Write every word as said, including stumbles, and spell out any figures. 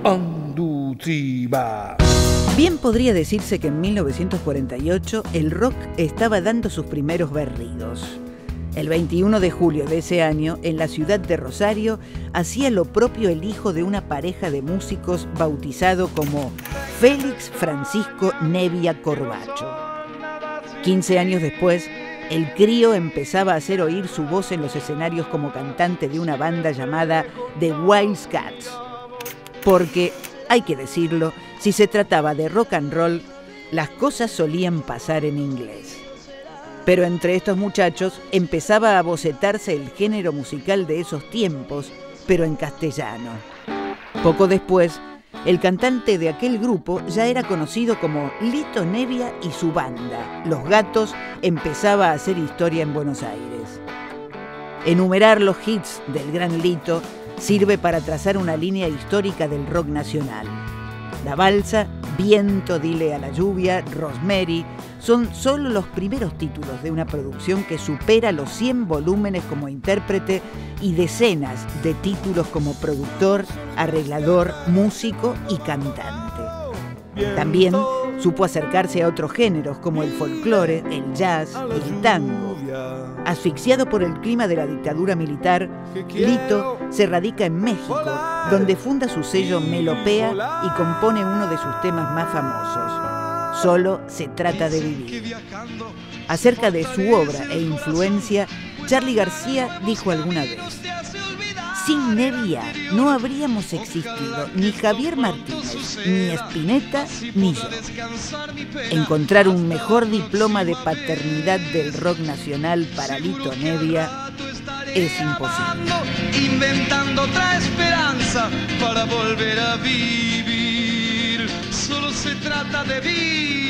Andutriba. Bien podría decirse que en mil novecientos cuarenta y ocho el rock estaba dando sus primeros berridos. El veintiuno de julio de ese año, en la ciudad de Rosario, hacía lo propio el hijo de una pareja de músicos bautizado como Félix Francisco Nevia Corbacho. quince años después, el crío empezaba a hacer oír su voz en los escenarios como cantante de una banda llamada The Wildcats. Porque, hay que decirlo, si se trataba de rock and roll, las cosas solían pasar en inglés. Pero entre estos muchachos empezaba a bocetarse el género musical de esos tiempos, pero en castellano. Poco después, el cantante de aquel grupo ya era conocido como Lito Nevia y su banda, Los Gatos, empezaba a hacer historia en Buenos Aires. Enumerar los hits del gran Lito sirve para trazar una línea histórica del rock nacional. La Balsa, Viento, Dile a la lluvia, Rosemary, son solo los primeros títulos de una producción que supera los cien volúmenes como intérprete y decenas de títulos como productor, arreglador, músico y cantante. También supo acercarse a otros géneros como el folclore, el jazz y el tango. Asfixiado por el clima de la dictadura militar, Lito se radica en México, donde funda su sello Melopea y compone uno de sus temas más famosos, Solo se trata de vivir. Acerca de su obra e influencia, Charly García dijo alguna vez: sin Nevia no habríamos existido ni Javier Martínez, ni Spinetta, ni yo. Encontrar un mejor diploma de paternidad del rock nacional para Lito Nevia es imposible. Inventando otra esperanza para volver a vivir. Solo se trata de vivir.